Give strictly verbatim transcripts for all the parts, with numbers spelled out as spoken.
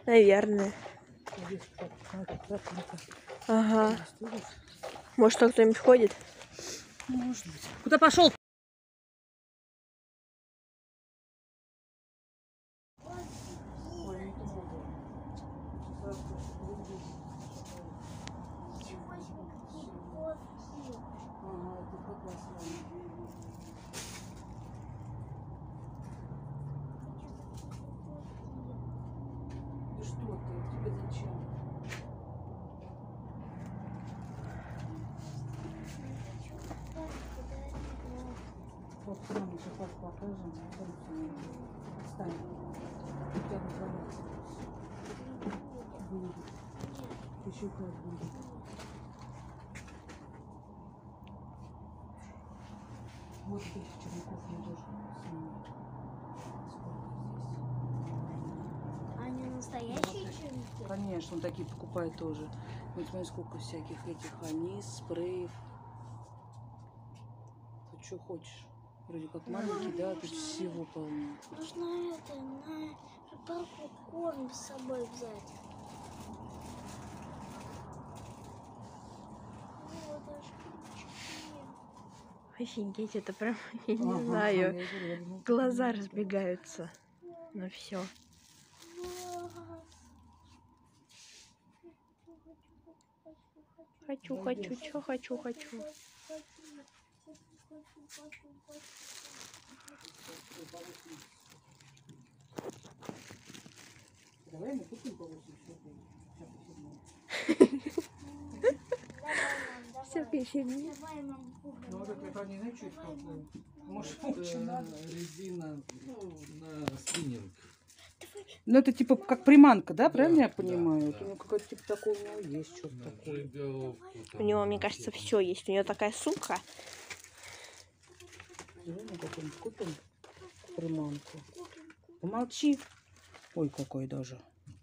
Наверное. Ага. Может, там кто-нибудь ходит? Может быть. Куда пошел? Да что ты? Тебе зачем? Вот прямо сейчас покажем. Встань. У тебя называется. Будет. Еще как будет. Вот здесь черников я тоже снимаю. Они настоящие черники? Конечно, он такие покупает тоже. Вот смотри, сколько всяких этих анис, спреев. Тут что хочешь. Вроде как маленький, да, тут всего полно. Нужно это, на рыбалку корм с собой взять. О, даже крючки. Офигеть, это прям, я не Ага, знаю, я говорю, я думаю, глаза разбегаются. Ну все. Хочу, хочу, чё хочу, хочу. Давай мы купим по восемьдесят рублей. Всякие фигни. Ну вот это я правда не знаю, что это такое. Может, очень надо. Резина, ну, на спиннинг. Ну это типа как приманка, да? Правильно я Да, понимаю? да, У него да. какой-то типа такого у него есть что-то На такое. джиговку там, У него, мне на кажется, всё. все есть. У него такая сумка. Давай мы какую-нибудь купим приманку. Помолчи. Ой, какой даже.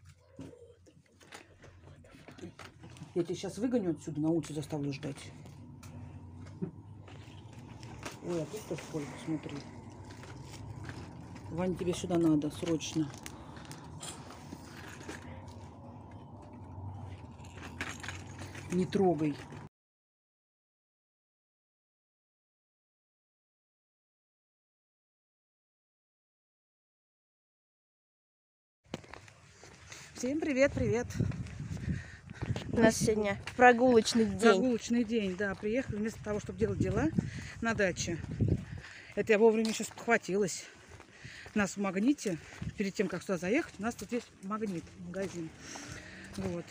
Я тебя сейчас выгоню отсюда, на улице заставлю ждать. Ой, а тут-то сколько, смотри. Вань, тебе сюда надо, срочно. Не трогай. Всем привет, привет. У нас сегодня прогулочный день. Прогулочный день, да. Приехали вместо того, чтобы делать дела на даче. Это я вовремя еще спохватилась. У нас в Магните, перед тем, как сюда заехать, у нас тут есть Магнит, магазин. Вот.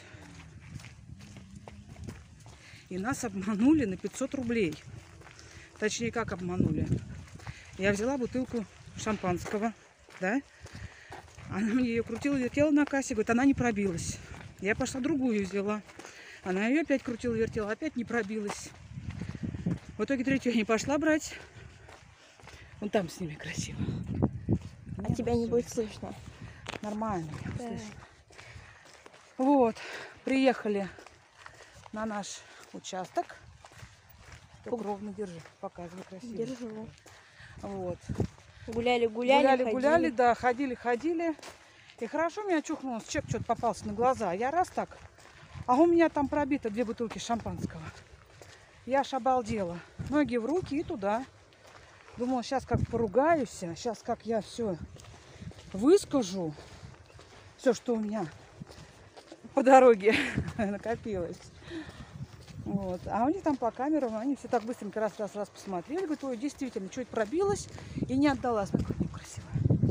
И нас обманули на пятьсот рублей. Точнее, как обманули. Я взяла бутылку шампанского, да. Она мне ее крутила, вертела на кассе, говорит, она не пробилась. Я пошла другую взяла. Она ее опять крутила, вертела, опять не пробилась. В итоге третью я не пошла брать. Вон там с ними красиво. А Нет, тебя не всё. будет слышно. Нормально. Да. Слышно. Вот. Приехали на наш участок. Только ровно держи. Показывай красиво. Держу. Вот. Гуляли, гуляли, Гуляли, ходили. гуляли, да, ходили, ходили. И хорошо меня чухнулось, чеп что-то попался на глаза. Я раз так, а у меня там пробито две бутылки шампанского. Я аж обалдела. Ноги в руки и туда. Думала, сейчас как поругаюсь, сейчас как я все выскажу. Все, что у меня по дороге накопилось. Вот. А у них там по камерам, они все так быстренько раз-раз-раз посмотрели. Говорят, ой, действительно, что-то пробилось и не отдалась. Смотри, как красиво.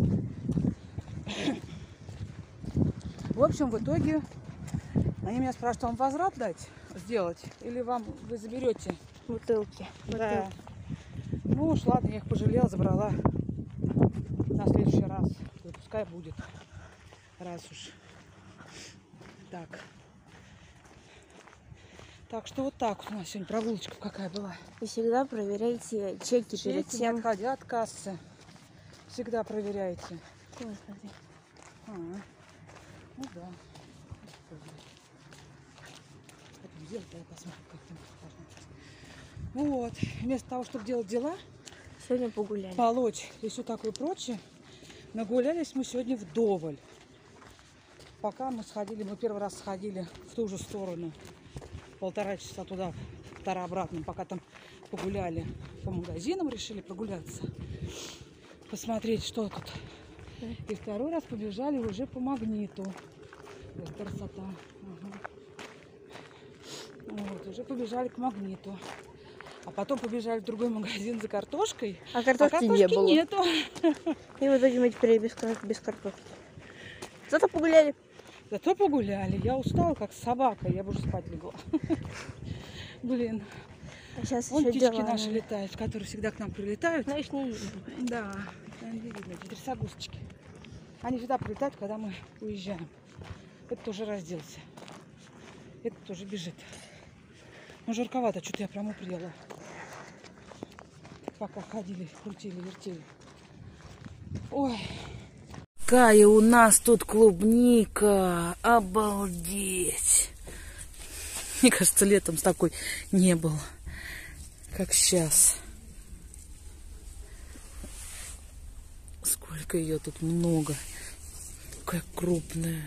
В общем, в итоге они меня спрашивают, вам возврат дать, сделать? Или вам вы заберете? Бутылки. Да. Ну уж ладно, я их пожалела, забрала на следующий раз. Да пускай будет. Раз уж. Так. Так что вот так вот у нас сегодня прогулочка какая была. И всегда проверяйте чеки, перед Чеки, не тем. отходя от кассы. Всегда проверяйте. Ой, смотри. А, ну да. Потом сделать, да, посмотрим, как там покажем. Вот. Вместо того, чтобы делать дела, Сегодня погуляли. полочь и все такое прочее, нагулялись мы сегодня вдоволь. пока мы сходили, мы первый раз сходили в ту же сторону. Полтора часа туда, полтора обратно, пока там погуляли по магазинам, решили прогуляться. Посмотреть, что тут. И второй раз побежали уже по магниту. Вот красота. Ага. Вот, уже побежали к магниту. А потом побежали в другой магазин за картошкой. А картошки, а не было. нету. И в итоге мы теперь без, кар- без картошки. Зато погуляли. Зато погуляли. Я устала, как собака. Я бы уже спать легла. Блин. А сейчас Вон еще птички дела. наши летают, которые всегда к нам прилетают. Но их не видно. Да, там не видно. Трясогузочки. Они всегда прилетают, когда мы уезжаем. Этот тоже разделся. Этот тоже бежит. Ну, жарковато, что-то я прям упрела. Пока ходили, крутили, вертели. Ой. Какая у нас тут клубника. Обалдеть. Мне кажется, летом с такой не было, как сейчас. Сколько ее тут много. Какая крупная.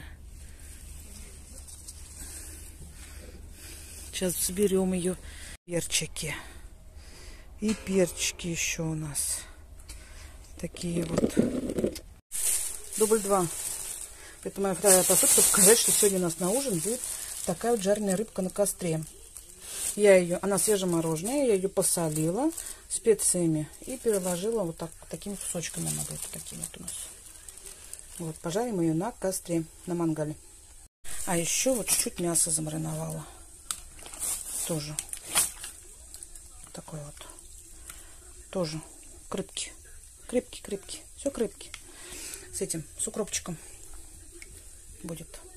Сейчас соберем ее. Перчики. И перчики еще у нас. Такие вот. Дубль два. Это моя вторая попытка показать, что сегодня у нас на ужин будет такая вот жареная рыбка на костре. Я ее, она свежемороженая, я ее посолила специями и переложила вот так, такими кусочками. Она будет такие вот у нас. Вот, пожарим ее на костре, на мангале. А еще вот чуть-чуть мяса замариновала. Тоже. Такой вот. Тоже крепкий. Крепкий, крепкий. Все крепкий. С этим, с укропчиком будет.